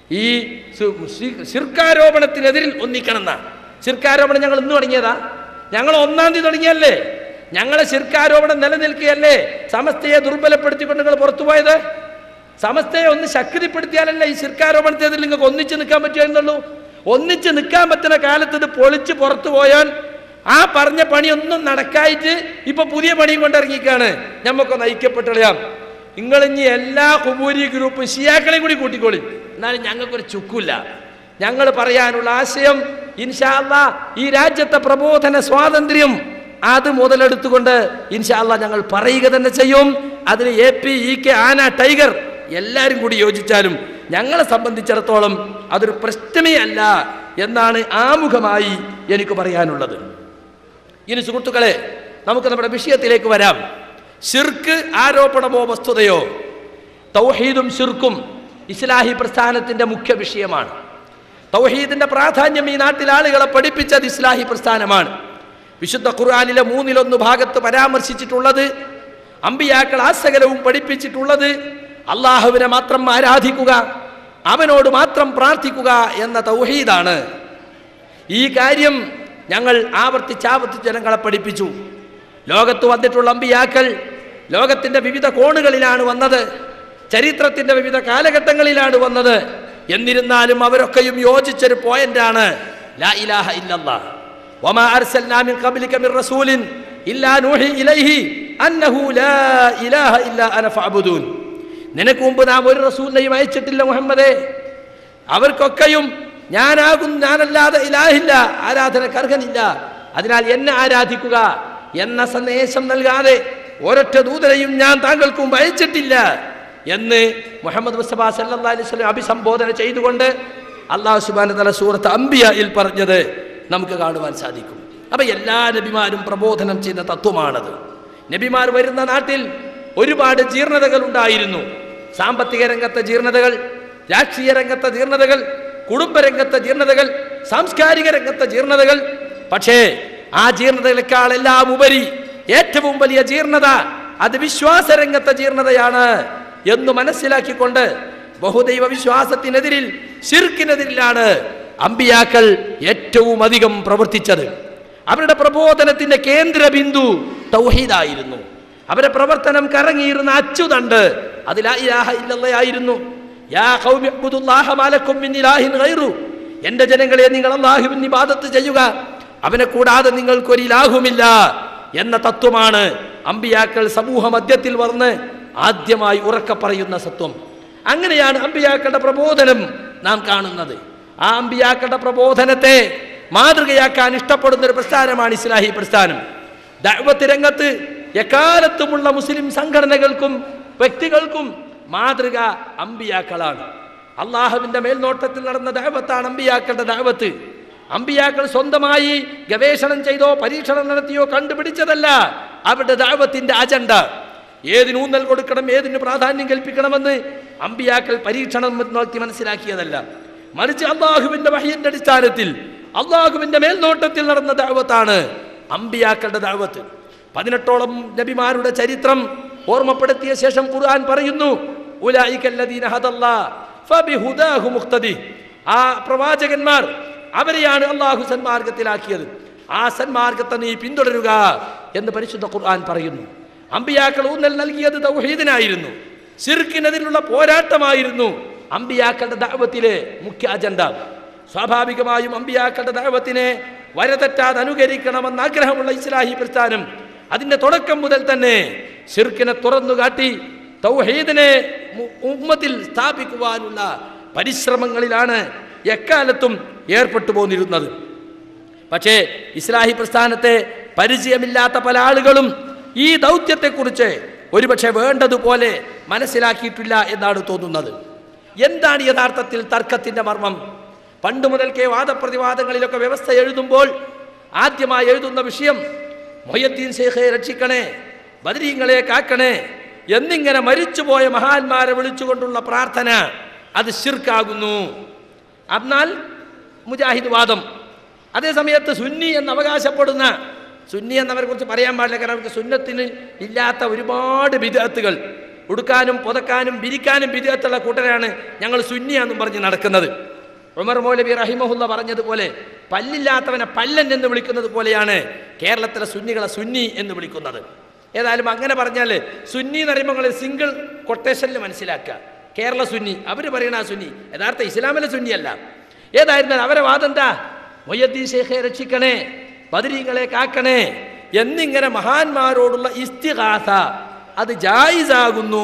ഈ ശിർക്കാരോപണത്തിനെതിരിൽ ഒന്നിക്കണമെന്ന. ശിർക്കാരോപണം ഞങ്ങൾ ഇന്ന് തുടങ്ങിയതാ? ഞങ്ങൾ 1-ാം തീയതി തുടങ്ങിയല്ലേ? ഞങ്ങളെ ശിർക്കാരോപണം നിലനിൽക്കുകയല്ലേ സമസ്തയെ ദുർബലപ്പെടുത്തിക്കൊണ്ട് നിങ്ങൾ പുറത്തുപോയത്? സമസ്തയെ ഒന്ന് ശക്തിപ്പെടുത്തിയാലല്ലേ ഈ ശിർക്കാരോപണത്തിനെതിരിൽ നിങ്ങൾക്ക് ഒന്നിച്ച് നിൽക്കാൻ പറ്റുമെന്നുള്ളൂ. ഒന്നിച്ച് നിൽക്കാൻ പറ്റുന്ന കാലത്ത് ഇത് പൊളിച്ച് പുറത്തു പോയാൽ ആ പറഞ്ഞ പണിയൊന്നും നടക്കായിട്ട് ഇപ്പൊ പുതിയ പണിയും കൊണ്ടിറങ്ങിക്കാണ്. നമുക്കൊന്ന് ഐക്യപ്പെട്ടറിയാം. നിങ്ങളിഞ്ഞി എല്ലാ ഖുബൂരി ഗ്രൂപ്പും ഷിയാക്കളെയും കൂടി കൂട്ടിക്കോളി, എന്നാലും ഞങ്ങൾക്കൊരു ചുക്കില്ല. ഞങ്ങൾ പറയാനുള്ള ആശയം ഇൻഷാ അല്ലാഹ് ഈ രാജ്യത്തെ പ്രബോധന സ്വാതന്ത്ര്യം അത് മുതലെടുത്തുകൊണ്ട് ഇൻഷാ അല്ലാഹ് ഞങ്ങൾ പറയുക തന്നെ ചെയ്യും. അതിന് AP, EK, ആന, ടൈഗർ എല്ലാവരും കൂടി യോജിച്ചാലും ഞങ്ങളെ സംബന്ധിച്ചിടത്തോളം അതൊരു പ്രശ്നമേ അല്ല എന്നാണ് ആമുഖമായി എനിക്ക് പറയാനുള്ളത്. ഇനി സുഹൃത്തുക്കളെ, നമുക്ക് നമ്മുടെ വിഷയത്തിലേക്ക് വരാം. ശിർക്ക് ആരോപണമോ വസ്തുതയോ? തൗഹീദും ശിർക്കും ഇസ്ലാഹി പ്രസ്ഥാനത്തിന്റെ മുഖ്യ വിഷയമാണ്. തൗഹീദിന്റെ പ്രാധാന്യം ഈ നാട്ടിൽ ആളുകളെ പഠിപ്പിച്ചത് ഇസ്ലാഹി പ്രസ്ഥാനമാണ്. വിശുദ്ധ ഖുർആനിലെ 1/3 ഭാഗത്ത് പരാമർശിച്ചിട്ടുള്ളത്, അമ്പിയാക്കൾ ആസകലവും പഠിപ്പിച്ചിട്ടുള്ളത് അള്ളാഹുവിനെ മാത്രം ആരാധിക്കുക, അവനോട് മാത്രം പ്രാർത്ഥിക്കുക എന്ന തൗഹീദാണ്. ഈ കാര്യം ഞങ്ങൾ ആവർത്തിച്ച് ജനങ്ങളെ പഠിപ്പിച്ചു. ലോകത്ത് വന്നിട്ടുള്ള അമ്പിയാക്കൾ ലോകത്തിന്റെ വിവിധ കോണുകളിലാണ് വന്നത്, ചരിത്രത്തിന്റെ വിവിധ കാലഘട്ടങ്ങളിലാണ് വന്നത്. എന്നിരുന്നാലും അവരൊക്കെയും യോജിച്ചൊരു പോയിന്റാണ് ലാ ഇലാഹ ഇല്ലല്ലാഹ്. വമാ അർസൽനാ മിൻ ഖബ്ലിക മിർ റസൂലിൻ ഇല്ലാ നൂഹി ഇലൈഹി അന്നഹു ലാ ഇലാഹ ഇല്ലാ അന ഫഅബ്ദൂൻ. നിനക്ക് മുമ്പ് നാം ഒരു റസൂലിനെയും അയച്ചിട്ടില്ല മുഹമ്മദേ, അവർക്കൊക്കെയും ഞാനല്ലാതെ ഇലാഹില്ല, ആരാധനക്ക് അർഹനില്ല, അതിനാൽ എന്നെ ആരാധിക്കുക എന്ന സന്ദേശം നൽകാതെ ഒരൊറ്റ ദൂതനെയും ഞാൻ താങ്കൾക്ക് മുമ്പ് അയച്ചിട്ടില്ല എന്ന് മുഹമ്മദ് മുസ്തഫ സല്ലല്ലാഹു അലൈഹി വസല്ലം അഭിസംബോധന ചെയ്തുകൊണ്ട് അല്ലാഹു സുബ്ഹാനഹു വ തആല സൂറത്ത് അംബിയയിൽ പറഞ്ഞത് നമുക്ക് കാണുവാൻ സാധിക്കും. അപ്പൊ എല്ലാ നബിമാരും പ്രബോധനം ചെയ്യുന്ന തത്വമാണത്. നബിമാർ വരുന്ന നാട്ടിൽ ഒരുപാട് ജീർണതകൾ ഉണ്ടായിരുന്നു. സാമ്പത്തിക രംഗത്തെ ജീർണതകൾ, രാഷ്ട്രീയ രംഗത്തെ ജീർണതകൾ, കുടുംബരംഗത്തെ ജീർണതകൾ, സാംസ്കാരിക രംഗത്തെ ജീർണതകൾ. പക്ഷേ ആ ജീർണതകളെക്കാൾ എല്ലാം ഉപരി ഏറ്റവും വലിയ ജീർണത അത് വിശ്വാസരംഗത്തെ ജീർണതയാണ് എന്ന് മനസ്സിലാക്കിക്കൊണ്ട് ബഹുദൈവ വിശ്വാസത്തിനെതിരിൽ, ശിർക്കിനെതിരിലാണ് അമ്പിയാക്കൾ ഏറ്റവും അധികം പ്രവർത്തിച്ചത്. അവരുടെ പ്രബോധനത്തിന്റെ കേന്ദ്ര ബിന്ദു തൗഹീദായിരുന്നു. അവരുടെ പ്രവർത്തനം കറങ്ങിയിരുന്ന അച്ചുതണ്ട് അത് ലാ ഇലാഹ ഇല്ലല്ലാഹ് ആയിരുന്നു. യാ ഖൗമി ഇബ്ദുല്ലാഹ മാ ലക്കും മിൻ ഇലാഹിൻ ഗൈറു, എൻ്റെ ജനങ്ങളെ നിങ്ങൾ അല്ലാഹുവിനെ ഇബാദത്ത് ചെയ്യുക, അവനെ കൂടാതെ നിങ്ങൾക്കൊരു ഇലാഹുമില്ല എന്ന തത്വമാണ് അമ്പിയാക്കൾ സമൂഹ മധ്യത്തിൽ വന്ന് ആദ്യമായി ഉറക്കെ പറയുന്ന സത്വം. അങ്ങനെയാണ് അമ്പിയാക്കളുടെ പ്രബോധനം നാം കാണുന്നത്. ആ അമ്പിയാക്കളുടെ പ്രബോധനത്തെ മാതൃകയാക്കാൻ ഇഷ്ടപ്പെടുന്ന ഒരു പ്രസ്ഥാനമാണ് ഇസ്ലാഹി പ്രസ്ഥാനം. ദഅവത്ത് രംഗത്ത് എക്കാലത്തുമുള്ള മുസ്ലിം സംഘടനകൾക്കും വ്യക്തികൾക്കും മാതൃക അമ്പിയാക്കളാണ്. അള്ളാഹുവിന്റെ മേൽനോട്ടത്തിൽ നടന്ന ദഅവത്താണ് അമ്പിയാക്കളുടെ ദഅവത്ത്. അമ്പിയാക്കൾ സ്വന്തമായി ഗവേഷണം ചെയ്തോ പരീക്ഷണം നടത്തിയോ കണ്ടുപിടിച്ചതല്ല അവരുടെ ദഅവത്തിന്റെ അജണ്ട. ഏതിന് ഊന്നൽ കൊടുക്കണം, ഏതിന് പ്രാധാന്യം കൽപ്പിക്കണമെന്ന് അമ്പിയാക്കൾ പരീക്ഷണം നടത്തി മനസ്സിലാക്കിയതല്ല. മറിച്ച് അള്ളാഹുവിന്റെ വഹയിന്റെ അടിസ്ഥാനത്തിൽ അള്ളാഹുവിന്റെ മേൽനോട്ടത്തിൽ നടന്ന ദഅവത്താണ് അമ്പിയാക്കളുടെ ദഅവത്ത്. 18ഓളം നബിമാരുടെ ചരിത്രം ഓർമ്മപ്പെടുത്തിയ ശേഷം ഖുർആൻ പറയുന്നു, ഉലൈകല്ലദീന ഹദല്ലാഹ് ഫബിഹുദാഹു മുഖ്തദി. ആ പ്രവാചകന്മാർ അവരെയാണ് അള്ളാഹു സന്മാർഗത്തിലാക്കിയത്, ആ സന്മാർഗത്തെ നീ പിന്തുടരുക എന്ന് പരിശുദ്ധ ഖുർആൻ പറയുന്നു. അമ്പിയാക്കൾ ഊന്നൽ നൽകിയത് തൗഹീദിനായിരുന്നു. ശിർക്കിനെതിലുള്ള പോരാട്ടമായിരുന്നു അമ്പിയാക്കളുടെ ദഅവത്തിലെ മുഖ്യ അജണ്ട. സ്വാഭാവികമായും അമ്പിയാക്കളുടെ ദഅവത്തിനെ വരതെറ്റാതെ അനുകരിക്കണമെന്ന് ആഗ്രഹമുള്ള ഇസ്ലാഹി പ്രസ്ഥാനം അതിന്റെ തുടക്കം മുതൽ തന്നെ ശിർക്കിനെ തുറന്നുകാട്ടി തൗഹീദിനെ ഉമ്മത്തിൽ സ്ഥാപിക്കുവാനുള്ള പരിശ്രമങ്ങളിലാണ് എക്കാലത്തും ഏർപ്പെട്ടു പോന്നിരുന്നത്. പക്ഷേ ഇസ്ലാഹി പ്രസ്ഥാനത്തെ പരിചയമില്ലാത്ത പല ആളുകളും ഈ ദൗത്യത്തെക്കുറിച്ച് ഒരുപക്ഷെ വേണ്ടതുപോലെ മനസ്സിലാക്കിയിട്ടില്ല എന്നാണ് തോന്നുന്നത്. എന്താണ് യഥാർത്ഥത്തിൽ തർക്കത്തിന്റെ മർമ്മം? പണ്ട് മുതൽക്കേ വാദപ്രതിവാദങ്ങളിലൊക്കെ വ്യവസ്ഥ എഴുതുമ്പോൾ ആദ്യമായി എഴുതുന്ന വിഷയം മൊയ്യദ്ദീൻ ശൈഖെ രക്ഷിക്കണേ, ബദരീങ്ങളെ കാക്കണേ എന്നിങ്ങനെ മരിച്ചുപോയ മഹാന്മാരെ വിളിച്ചുകൊണ്ടുള്ള പ്രാർത്ഥന അത് ശിർക്കാകുന്നു. എന്നാൽ മുജാഹിദ് വാദം, അതേ സമയത്ത് സുന്നി എന്ന് അവകാശപ്പെടുന്ന, സുന്നി എന്നവരെ കുറിച്ച് പറയാൻ പാടില്ല, കാരണം അവർക്ക് സുന്നത്തിന് ഇല്ലാത്ത ഒരുപാട് ബിദ്അത്തുകൾ ഉടുക്കാനും പുതക്കാനും വിരിക്കാനും വിധേയത്തുള്ള കൂട്ടരാണ് ഞങ്ങൾ സുന്നിയാന്നും പറഞ്ഞ് നടക്കുന്നത്. ഉമർ മൗലവി റഹിമഹുല്ല പറഞ്ഞതുപോലെ പല്ലില്ലാത്തവനെ പല്ലൻ എന്ന് വിളിക്കുന്നത് പോലെയാണ് കേരളത്തിലെ സുന്നികളെ സുന്നി എന്ന് വിളിക്കുന്നത്. ഏതായാലും അങ്ങനെ പറഞ്ഞാൽ സുന്നി എന്ന് പറയുമ്പോൾ നിങ്ങൾ സിംഗിൾ കൊട്ടേഷനിൽ മനസ്സിലാക്കുക. കേരള സുന്നി അവർ പറയണ ആ സുന്നി യഥാർത്ഥ ഇസ്ലാമിലെ സുന്നിയല്ല. ഏതായിരുന്നാലും അവരെ വാദം എന്താ? മൊയ്യദ്ദീൻ ശൈഖെ രക്ഷിക്കണേ, ബദരീങ്ങളെ കാക്കണേ എന്നിങ്ങനെ മഹാന്മാരോടുള്ള ഇസ്തിഗാസ അത് ജായിസാകുന്നു.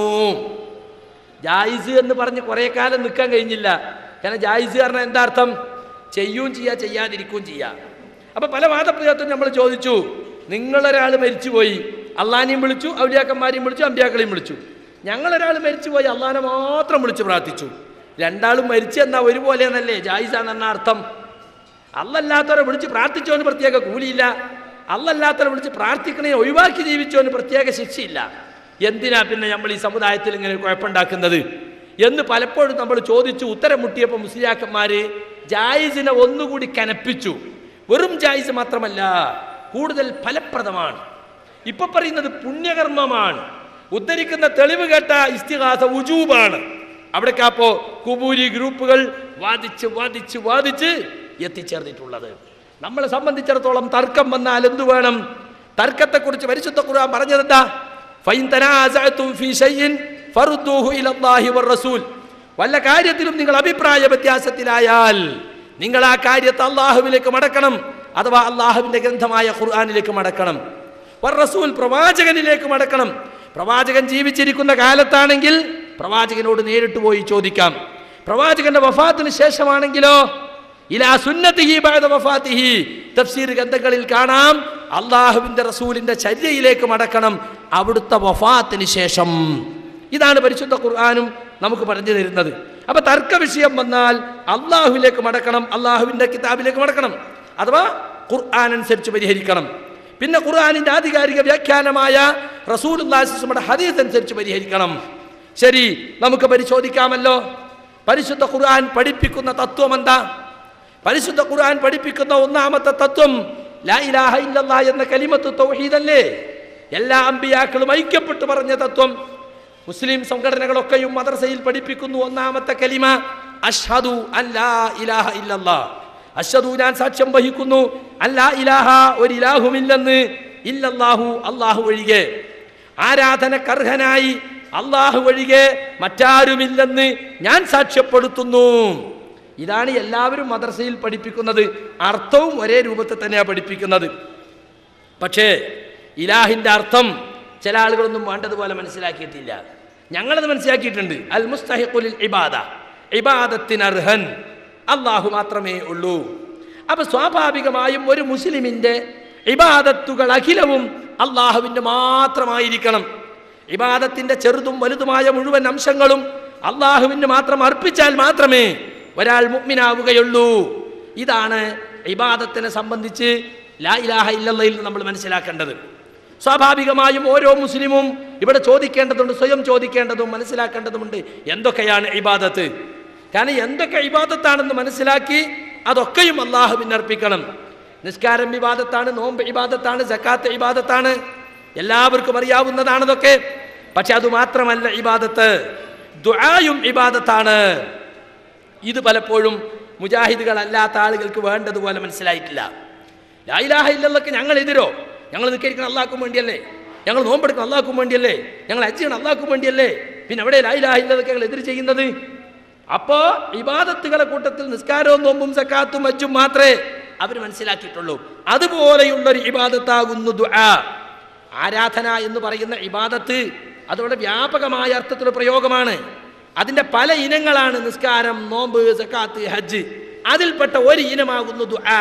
ജായിസ് എന്ന് പറഞ്ഞ് കുറേ കാലം നിൽക്കാൻ കഴിഞ്ഞില്ല. കാരണം ജായിസ് പറഞ്ഞാൽ എന്താ അർത്ഥം? ചെയ്യുകയും ചെയ്യുക, ചെയ്യാതിരിക്കുകയും ചെയ്യുക. അപ്പം പല വാദപ്രയോഗത്തും നമ്മൾ ചോദിച്ചു, നിങ്ങളൊരാൾ മരിച്ചുപോയി, അള്ളാനെയും വിളിച്ചു, ഔലിയാക്കന്മാരെയും വിളിച്ചു, അമ്പിയാക്കളെയും വിളിച്ചു. ഞങ്ങളൊരാൾ മരിച്ചുപോയി, അള്ളാനെ മാത്രം വിളിച്ച് പ്രാർത്ഥിച്ചു. രണ്ടാളും മരിച്ചു എന്നാൽ ഒരുപോലെ എന്നല്ലേ ജായിസാണെന്ന അർത്ഥം? അല്ലല്ലാത്തവരെ വിളിച്ച് പ്രാർത്ഥിച്ചോന്ന് പ്രത്യേക കൂലിയില്ല, അല്ലല്ലാത്തവരെ വിളിച്ച് പ്രാർത്ഥിക്കണേ ഒഴിവാക്കി ജീവിച്ചോന്ന് പ്രത്യേക ശിക്ഷയില്ല. എന്തിനാ പിന്നെ നമ്മൾ ഈ സമുദായത്തിൽ ഇങ്ങനെ കുഴപ്പമുണ്ടാക്കുന്നത് എന്ന് പലപ്പോഴും നമ്മൾ ചോദിച്ചു. ഉത്തരം മുട്ടിയപ്പോൾ മുസ്ലിയാക്കന്മാർ ജായിസിനെ ഒന്നുകൂടി കനപ്പിച്ചു. വെറും ജായിസ് മാത്രമല്ല, കൂടുതൽ ഫലപ്രദമാണ്. ഇപ്പൊ പറയുന്നത് പുണ്യകർമ്മമാണ്. ഉദ്ധരിക്കുന്ന തെളിവ് കേട്ട ഇസ്തിഗാസ ഉജൂബാണ്. അവിടേക്കാപ്പോ കുബൂരി ഗ്രൂപ്പുകൾ വാദിച്ച് വാദിച്ച് വാദിച്ച് എത്തിച്ചേർന്നിട്ടുള്ളത്. നമ്മളെ സംബന്ധിച്ചിടത്തോളം തർക്കം വന്നാൽ എന്തു വേണം? തർക്കത്തെക്കുറിച്ച് പരിശുദ്ധ ഖുർആൻ പറഞ്ഞതെന്താ? ഫൈൻ തനാസഅതും ഫീ ശൈഇൻ ഫറുദ്ദൂഹു ഇലല്ലാഹി വറസൂൽ. വല്ല കാര്യത്തിലും നിങ്ങൾ അഭിപ്രായ വ്യത്യാസത്തിലായാൽ നിങ്ങൾ ആ കാര്യത്തെ അള്ളാഹുവിലേക്ക് മടക്കണം, അഥവാ അള്ളാഹുവിന്റെ ഗ്രന്ഥമായ ഖുർആനിലേക്ക് മടക്കണം. വറസൂൽ, പ്രവാചകനിലേക്ക് മടക്കണം. പ്രവാചകൻ ജീവിച്ചിരിക്കുന്ന കാലത്താണെങ്കിൽ പ്രവാചകനോട് നേരിട്ട് പോയി ചോദിക്കാം. പ്രവാചകന്റെ വഫാത്തിന് ശേഷമാണെങ്കിലോ ഇലാ സുന്നത്തിഹി ബഅദ വഫാത്തിഹി, തഫ്സീർ ഗ്രന്ഥങ്ങളിൽ കാണാം അള്ളാഹുവിന്റെ റസൂലിന്റെ ചര്യയിലേക്ക് മടക്കണം അവിടുത്തെ വഫാത്തിന് ശേഷം. ഇതാണ് പരിശുദ്ധ ഖുർആനും നമുക്ക് പറഞ്ഞു തരുന്നത്. അപ്പൊ തർക്ക വിഷയം വന്നാൽ അള്ളാഹുവിലേക്ക് മടക്കണം, അള്ളാഹുവിന്റെ കിതാബിലേക്ക് മടക്കണം, അഥവാ ഖുർആൻ അനുസരിച്ച് പരിഹരിക്കണം. പിന്നെ ഖുർആനിന്റെ ആധികാരിക വ്യാഖ്യാനമായ റസൂലുള്ളാഹി സ്വല്ലല്ലാഹു അലൈഹി വസല്ലമയുടെ ഹദീസ് അനുസരിച്ച് പരിഹരിക്കണം. ശരി, നമുക്ക് പരിശോധിക്കാമല്ലോ. പരിശുദ്ധ ഖുർആൻ പഠിപ്പിക്കുന്ന തത്വം എന്താ? പരിശുദ്ധ ഖുർആൻ പഠിപ്പിക്കുന്ന ഒന്നാമത്തെ തത്വം ലാ ഇലാഹ ഇല്ലല്ലാഹ് എന്ന കലിമത്ത് തൗഹീദ് അല്ലേ? എല്ലാ അമ്പിയാക്കളും ഐക്യപ്പെട്ട് പറഞ്ഞ തത്വം. മുസ്ലിം സംഘടനകളൊക്കെയും മദ്രസയിൽ പഠിപ്പിക്കുന്നു ഒന്നാമത്തെ കലിമ അഷ്ഹദു അല്ലാ ഇലാഹ ഇല്ലല്ലാഹ്. അഷ്ഹദു, ഞാൻ സാക്ഷ്യം വഹിക്കുന്നു, അല്ലാ ഇലാഹ, ഒരു ഇലാഹുമില്ലെന്ന്, ഇല്ലല്ലാഹു, അല്ലാഹു ഒഴികെ, ആരാധനക്കർഹനായി അല്ലാഹു ഒഴികെ മറ്റാരുമില്ലെന്ന് ഞാൻ സാക്ഷ്യപ്പെടുത്തുന്നു. ഇതാണ് എല്ലാവരും മദ്രസയിൽ പഠിപ്പിക്കുന്നത്. അർത്ഥവും ഒരേ രൂപത്തിൽ തന്നെയാണ് പഠിപ്പിക്കുന്നത്. പക്ഷേ ഇലാഹിന്റെ അർത്ഥം ചില ആളുകളൊന്നും വേണ്ടതുപോലെ മനസ്സിലാക്കിയിട്ടില്ല. ഞങ്ങളത് മനസ്സിലാക്കിയിട്ടുണ്ട്. അൽ മുസ്തഹിഖുൽ ഇബാദ, ഇബാദത്തിന് അർഹൻ അല്ലാഹു മാത്രമേ ഉള്ളൂ. അപ്പൊ സ്വാഭാവികമായും ഒരു മുസ്ലിമിന്റെ ഇബാദത്തുകൾ അഖിലവും അള്ളാഹുവിന്റെ മാത്രമായിരിക്കണം. ഇബാദത്തിന്റെ ചെറുതും വലുതുമായ മുഴുവൻ അംശങ്ങളും അള്ളാഹുവിന് മാത്രം അർപ്പിച്ചാൽ മാത്രമേ ഒരാൾ മുഅ്മിനാവുകയുള്ളൂ. ഇതാണ് ഇബാദത്തിനെ സംബന്ധിച്ച് ലാ ഇലാഹ ഇല്ലല്ലാഹയിൽ നമ്മൾ മനസ്സിലാക്കേണ്ടത്. സ്വാഭാവികമായും ഓരോ മുസ്ലിമും ഇവിടെ ചോദിക്കേണ്ടതുണ്ട്, സ്വയം ചോദിക്കേണ്ടതും മനസ്സിലാക്കേണ്ടതുമുണ്ട്, എന്തൊക്കെയാണ് ഇബാദത്ത്. കാരണം എന്തൊക്കെ ഇബാദത്താണെന്ന് മനസ്സിലാക്കി അതൊക്കെയും അള്ളാഹുവിന് അർപ്പിക്കണം. നിസ്കാരം ഇബാദത്താണ്, നോമ്പ് ഇബാദത്താണ്, സക്കാത്ത് ഇബാദത്താണ്, എല്ലാവർക്കും അറിയാവുന്നതാണതൊക്കെ. പക്ഷെ അതുമാത്രമല്ല ഇബാദത്ത്, ദുആയും ഇബാദത്താണ്. ഇത് പലപ്പോഴും മുജാഹിദുകളല്ലാത്ത ആളുകൾക്ക് വേണ്ടതുപോലെ മനസ്സിലായിട്ടില്ല. ലാ ഇലാഹ ഇല്ലല്ലാഹ്ക്ക് ഞങ്ങൾ എതിരോ? ഞങ്ങൾ നിസ്കരിക്കണം അള്ളാഹ്ക്കും വേണ്ടിയല്ലേ, ഞങ്ങൾ നോമ്പെടുക്കണം അള്ളാഹ്ക്കും വേണ്ടിയല്ലേ, ഞങ്ങൾ ഹജ്ജ് ചെയ്യണം അള്ളാഹ്ക്കും വേണ്ടിയല്ലേ, പിന്നെ അവിടെ ലാ ഇലാഹ ഇല്ലല്ലാഹ്ക്ക് ഞങ്ങൾ എതിര് ചെയ്യുന്നത്? അപ്പോ ഇബാദത്തുകളെ കൂട്ടത്തിൽ നിസ്കാരവും നോമ്പും സക്കാത്തും ഹജ്ജും മാത്രമേ അവർ മനസ്സിലാക്കിയിട്ടുള്ളൂ. അതുപോലെയുള്ളൊരു ഇബാദത്താകുന്നു ദുആ. ആരാധന എന്ന് പറയുന്ന ഇബാദത്ത് അതോടെ വ്യാപകമായ അർത്ഥത്തിലുള്ള പ്രയോഗമാണ്. അതിൻ്റെ പല ഇനങ്ങളാണ് നിസ്കാരം, നോമ്പ്, സക്കാത്ത്, ഹജ്ജ്. അതിൽപ്പെട്ട ഒരു ഇനമാകുന്നു ദുആ.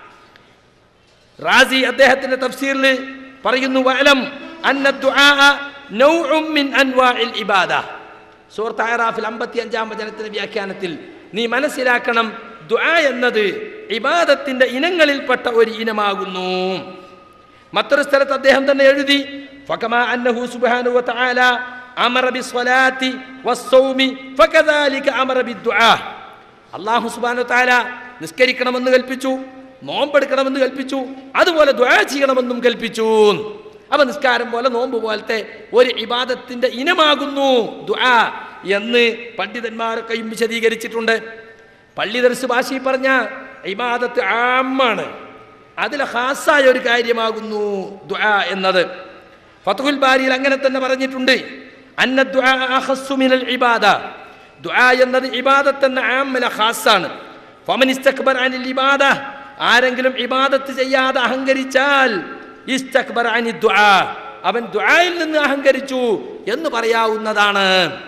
റാസി അദ്ദേഹത്തിന്റെ തഫ്സീറിൽ പറയുന്നു, വഅലം അന്ന ദുആ നൗഉം മിൻ അൻവാഇൽ ഇബാദ. സൂറത്ത് അറാഫിൽ 55-ാം വചനത്തിന്റെ വ്യാഖ്യാനത്തിൽ നീ മനസ്സിലാക്കണം, ദുആ എന്നത് ഇബാദത്തിന്റെ ഇനങ്ങളിൽപ്പെട്ട ഒരു ഇനമാകുന്നു. മറ്റൊരു സ്ഥലത്ത് അദ്ദേഹം തന്നെ എഴുതി, ഫകമാ അന്നഹു സുബ്ഹാനഹു വ തആല അമറ ബിസ്സലാത്തി വസ്സൗമി ഫകദാലിക അമറ ബിദ്ദുആ. അല്ലാഹു സുബ്ഹാനഹു വ തആല നിസ്കരിക്കണമെന്ന് കൽപ്പിച്ചു, നോമ്പെടുക്കണമെന്ന് കൽപ്പിച്ചു, അതുപോലെ ദുആ ചെയ്യണമെന്നും കൽപ്പിച്ചു. അവ നിസ്കാരം പോലെ നോമ്പ് പോലത്തെ ഒരു ഇബാദത്തിന്റെ ഇനമാകുന്നു ദുആ എന്ന് പണ്ഡിതന്മാരൊക്കെയും വിശദീകരിച്ചിട്ടുണ്ട്. പള്ളി ദർസ് ഭാഷയിൽ പറഞ്ഞ ഇബാദത്ത് ആമാണ്, അതിൽ ഖാസായ ഒരു കാര്യമാകുന്നു ദുആ എന്നത്. ഫത്ഹുൽ ബാരിയിൽ അങ്ങനെ തന്നെ പറഞ്ഞിട്ടുണ്ട്, അന്ന ദുആ അഖസ്സു മിനൽ ഇബാദ, ദുആ എന്നത് ഇബാദത്ത് എന്ന ആമല ഖാസാണ്. ഫമൻ ഇസ്തക്ബറ അനിൽ ഇബാദ, ആരെങ്കിലും ഇബാദത്ത് ചെയ്യാതെ അഹങ്കരിച്ചാൽ ഇസ്തക്ബറ അനി ദുആ, അവൻ ദുആയിൽ നിന്ന് അഹങ്കരിച്ചു എന്ന് പറയാവുന്നതാണ്.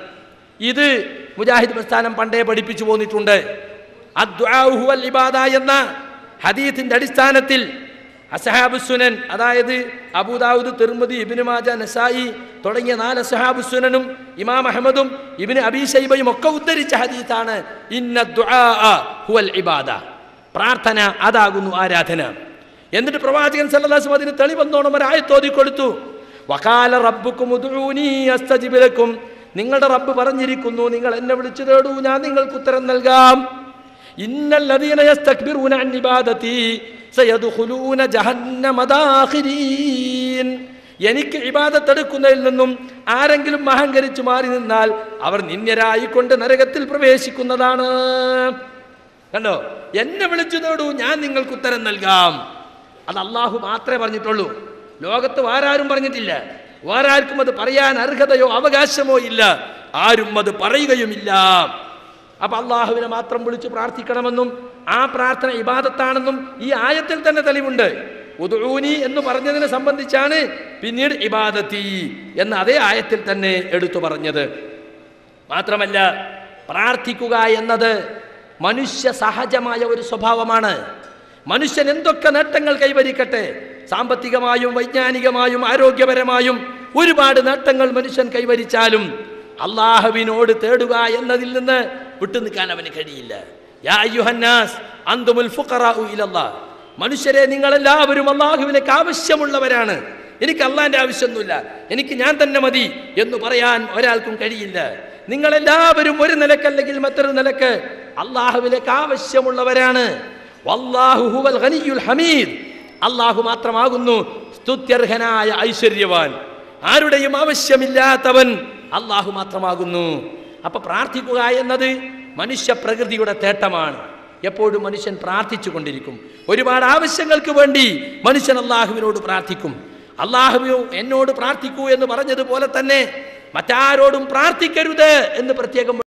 ഇത് മുജാഹിദ് പ്രസ്ഥാനം പണ്ടേ പഠിപ്പിച്ചു പോന്നിട്ടുണ്ട്. അദ്ദുആ ഹുവൽ ഇബാദ എന്ന ഹദീസിന്റെ അടിസ്ഥാനത്തിൽ അസ്ഹാബുസ്സുനൻ, അതായത് അബൂദാവൂദ്, തിർമിദി, ഇബ്നു മാജ, നസായി തുടങ്ങിയ 4 അസ്ഹാബുസ്സുനനും ഇമാം അഹ്മദും ഇബ്നു അബീ ശൈബയും ഒക്കെ ഉദ്ധരിച്ച ഹദീസാണ് ഇന്ന ദുആ ഹുവൽ ഇബാദ, പ്രാർത്ഥന അതാകുന്നു ആരാധന. എന്നിട്ട് പ്രവാചകൻ സല്ലല്ലാഹു അലൈഹി വസല്ലം അതിന് തെളിവെന്നോണം ഒരു ആയത്ത് ഓതി കൊടുത്തു. വഖാല റബ്ബുക്കും ഉദ്ഊനി അസ്തജിബ് ലക്കും, നിങ്ങളുടെ റബ്ബ് പറഞ്ഞിരിക്കുന്നു, നിങ്ങൾ എന്നെ വിളിച്ചു തേടൂ, ഞാൻ നിങ്ങൾക്ക് ഉത്തരം നൽകാം. ഇന്നല്ലദീന യസ്തക്ബിറൂന അൻ ഇബാദതി സയദ്ഖുലൂന ജഹന്നമ ദാഖിരീൻ, എനിക്ക് ഇബാദത്ത് എടുക്കുന്നതിൽ നിന്നും ആരെങ്കിലും അഹങ്കരിച്ചു മാറി നിന്നാൽ അവർ നിന്ദ്യരായിക്കൊണ്ട് നരകത്തിൽ പ്രവേശിക്കുന്നതാണ്. കണ്ടോ, എന്നെ വിളിച്ചു തേടൂ, ഞാൻ നിങ്ങൾക്ക് ഉത്തരം നൽകാം. അത് അള്ളാഹു മാത്രമേ പറഞ്ഞിട്ടുള്ളൂ, ലോകത്ത് വേറാരും പറഞ്ഞിട്ടില്ല. വേറാർക്കും അത് പറയാൻ അർഹതയോ അവകാശമോ ഇല്ല, ആരും അത് പറയുകയുമില്ല. അപ്പൊ അള്ളാഹുവിനെ മാത്രം വിളിച്ച് പ്രാർത്ഥിക്കണമെന്നും ആ പ്രാർത്ഥന ഇബാദത്താണെന്നും ഈ ആയത്തിൽ തന്നെ തെളിവുണ്ട്. ഉദ്ഊനി എന്ന് പറഞ്ഞതിനെ സംബന്ധിച്ചാണ് പിന്നീട് ഇബാദത്തി എന്ന അതേ ആയത്തിൽ തന്നെ എടുത്തു പറഞ്ഞത്. മാത്രമല്ല, പ്രാർത്ഥിക്കുക എന്നത് മനുഷ്യ സഹജമായ ഒരു സ്വഭാവമാണ്. മനുഷ്യൻ എന്തൊക്കെ നേട്ടങ്ങൾ കൈവരിക്കട്ടെ, സാമ്പത്തികമായും വൈജ്ഞാനികമായും ആരോഗ്യപരമായും ഒരുപാട് നേട്ടങ്ങൾ മനുഷ്യൻ കൈവരിച്ചാലും അള്ളാഹുവിനോട് തേടുക എന്നതിൽ നിന്ന് വിട്ടുനിൽക്കാൻ അവന് കഴിയില്ല. യാ അയ്യുഹന്നാസ് അന്തുമുൽ ഫുഖറാഉ ഇലല്ലാഹ്, മനുഷ്യരെ നിങ്ങളെല്ലാവരും അള്ളാഹുവിലേക്ക് ആവശ്യമുള്ളവരാണ്. എനിക്ക് അള്ളാഹിന്റെ ആവശ്യമൊന്നുമില്ല, എനിക്ക് ഞാൻ തന്നെ മതി എന്ന് പറയാൻ ഒരാൾക്കും കഴിയില്ല. നിങ്ങളെല്ലാവരും ഒരു നിലക്കല്ലെങ്കിൽ മറ്റൊരു നിലക്ക് അള്ളാഹുവിലേക്ക് ആവശ്യമുള്ളവരാണ്. വല്ലാഹു ഹുവൽ ഗനിയുൽ ഹമീദ്, അള്ളാഹു മാത്രമാകുന്നു സ്തുത്യർഹനായ ഐശ്വര്യവാൻ, ആരുടെയും ആവശ്യമില്ലാത്തവൻ അള്ളാഹു മാത്രമാകുന്നു. അപ്പൊ പ്രാർത്ഥിക്കുക എന്നത് മനുഷ്യ പ്രകൃതിയുടെ തേട്ടമാണ്. എപ്പോഴും മനുഷ്യൻ പ്രാർത്ഥിച്ചു കൊണ്ടിരിക്കും. ഒരുപാട് ആവശ്യങ്ങൾക്ക് വേണ്ടി മനുഷ്യൻ അള്ളാഹുവിനോട് പ്രാർത്ഥിക്കും. അള്ളാഹു എന്നോട് പ്രാർത്ഥിക്കൂ എന്ന് പറഞ്ഞതുപോലെ തന്നെ മറ്റാരോടും പ്രാർത്ഥിക്കരുത് എന്ന് പ്രത്യേകം